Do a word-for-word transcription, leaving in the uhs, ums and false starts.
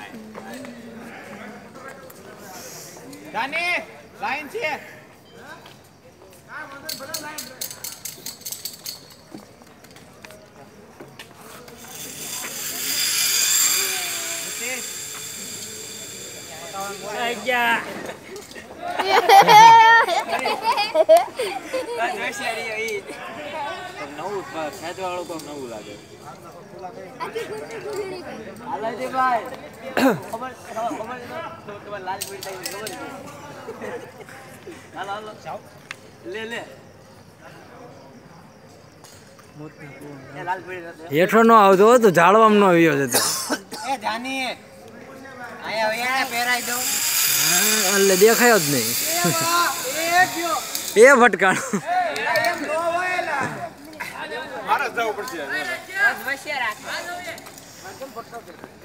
Jani line છે ગયા નવું ખેંચવા વાળું કોમ નવું લાગે ભાઈ ખબર ખબર લાલ પડી ખબર હાલો હાલો લે લે હેઠો નો આવતો તો ઝાડવામાં નો આવ્યો જતો એ જાની આયા ઓયા પહેરાઈ દો એટલે દેખાયો જ નહીં એ ભટકાણો મારે જવું પડશે